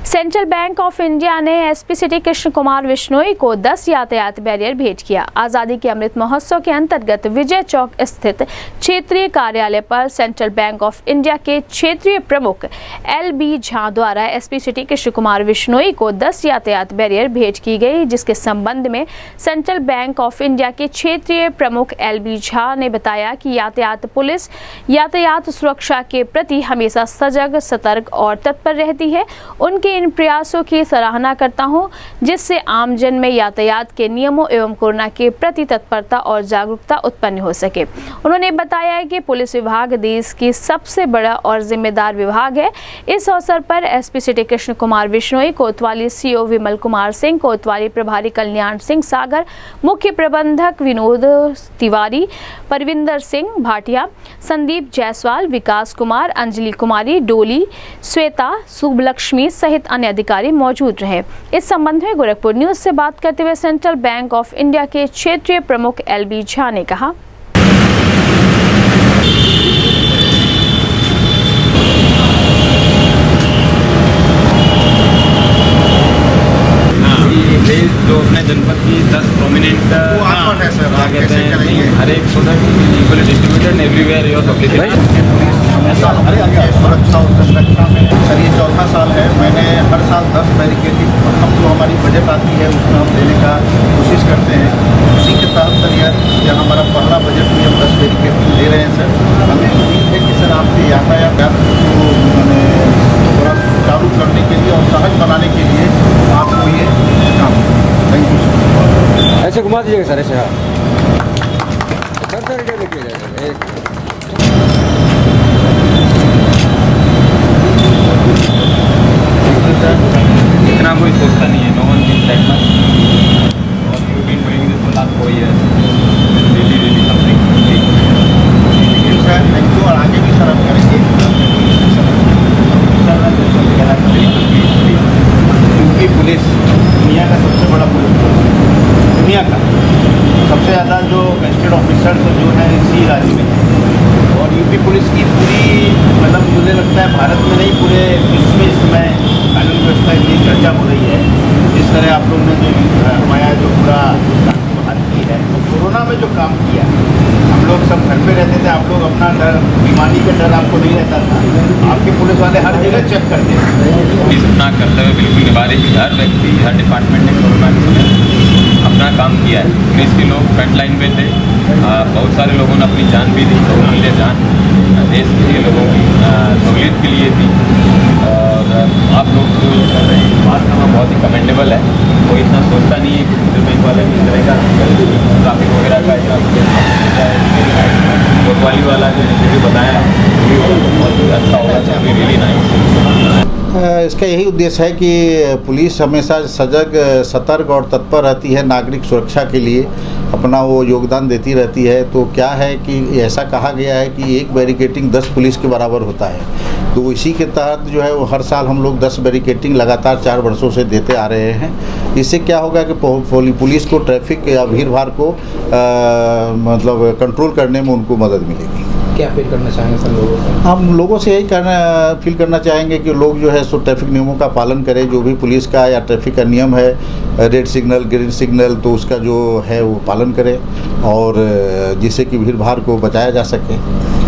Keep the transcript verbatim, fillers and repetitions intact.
Central Bank of India ने SP city Krishna Kumar Bishnoi को दस यातायात बैरियर भेंट किया। आज़ादी के अमृत महोत्सव के अंतर्गत विजय चौक स्थित क्षेत्रीय कार्यालय पर सेंट्रल बैंक ऑफ इंडिया के क्षेत्रीय प्रमुख एल बी झा द्वारा एसपी सिटी कृष्ण कुमार बिश्नोई को दस यातायात बैरियर भेंट की गई, जिसके संबंध में सेंट्रल बैंक ऑफ इंडिया के क्षेत्रीय प्रमुख एल बी झा ने बताया कि यातायात पुलिस यातायात सुरक्षा के प्रति हमेशा सजग, सतर्क और तत्पर रहती है। उनके इन प्रयासों की सराहना करता हूं, जिससे आमजन में यातायात के नियमों एवं कोरोना के प्रति तत्परता और जागरूकता उत्पन्न हो सके। उन्होंने बताया कि पुलिस विभाग देश की सबसे बड़ा और जिम्मेदार विभाग है। इस अवसर पर एसपी सिटी कृष्ण कुमार बिश्नोई, कोतवाली सीओ विमल कुमार सिंह, कोतवाली प्रभारी कल्याण सिंह सागर, मुख्य प्रबंधक विनोद तिवारी, परविंदर सिंह भाटिया, संदीप जायसवाल, विकास कुमार, अंजलि कुमारी, डोली, श्वेता, शुभलक्ष्मी सहित अन्य अधिकारी मौजूद रहे। इस संबंध में गोरखपुर न्यूज से बात करते हुए सेंट्रल बैंक ऑफ इंडिया के क्षेत्रीय प्रमुख एल बी झा ने कहा, जो अपने जनपद की दस प्रोमिनेंट क्या कहते हैं हर एक product equally distributed everywhere your publicity. सुरक्षा और संरक्षा में सर ये चौथा साल है। मैंने हर साल दस बैरिकेडिंग हम जो हमारी बजट आती है उसमें हम देने का कोशिश करते हैं। उसी के तहत सर यह जहाँ हमारा पहला बजट में हम दस बैरिकेडिंग दे रहे हैं सर। हमें उम्मीद है कि सर आपके यातायात को मैंने थोड़ा सुचारू करने के लिए और सहज बनाने के लिए आपको ये काम। Thank you sir. ऐसे घुमा दीजिएगा सर, ऐसे हाँ सर सर क्या लेके जाएगा इतना कोई सोचता नहीं है। No one thinks that much और you been doing this for last four years. Really really something big. Sir thank you और आगे भी सर हम करेंगे। यूपी पुलिस दुनिया का सबसे बड़ा पुलिस दुनिया का सबसे ज़्यादा जो गैजेटेड ऑफिसर्स जो हैं इसी राज्य में, और यूपी पुलिस की पूरी मतलब मुझे लगता है भारत में नहीं पूरे विश्व में इस समय कानून व्यवस्था की चर्चा हो रही है। जिस तरह आप लोग ने जो हमारा जो पूरा बहाल की है, तो कोरोना में जो काम किया, हम लोग सब घर पे रहते थे, आप लोग अपना डर, बीमारी का डर आपको नहीं रहता था। आपके पुलिस वाले हर जगह चेक करते थे। पुलिस अपना कर्तव्य बिल्कुल निभा रही थी। हर व्यक्ति, हर डिपार्टमेंट ने कोरोना के समय अपना काम किया है। पुलिस के लोग फ्रंट लाइन पे थे। आ, बहुत सारे लोगों ने अपनी जान भी दी। तो उनकी जान देश के लोगों की सहूलियत के लिए थी। और आप लोग जो कर रहे हैं बात करना बहुत ही कमेंडेबल है। कोई इतना सोचता नहीं है कि बैंक वाले इस तरह का ट्रैफिक वगैरह का कोतवाली वाला जो इनिशिएटिव बताया बहुत ही अच्छा होगा। Really nice. इसका यही उद्देश्य है कि पुलिस हमेशा सजग, सतर्क और तत्पर रहती है। नागरिक सुरक्षा के लिए अपना वो योगदान देती रहती है। तो क्या है कि ऐसा कहा गया है कि एक बैरिकेडिंग दस पुलिस के बराबर होता है। तो इसी के तहत जो है वो हर साल हम लोग दस बैरिकेडिंग लगातार चार वर्षों से देते आ रहे हैं। इससे क्या होगा कि पुलिस को ट्रैफिक या भीड़ भाड़ को आ, मतलब कंट्रोल करने में उनको मदद मिलेगी। क्या अपील करना चाहेंगे सर लोगों से? हम लोगों से यही करना फील करना चाहेंगे कि लोग जो है सो ट्रैफिक नियमों का पालन करें। जो भी पुलिस का या ट्रैफिक का नियम है, रेड सिग्नल, ग्रीन सिग्नल, तो उसका जो है वो पालन करें और जिससे कि भीड़ भाड़ को बचाया जा सके।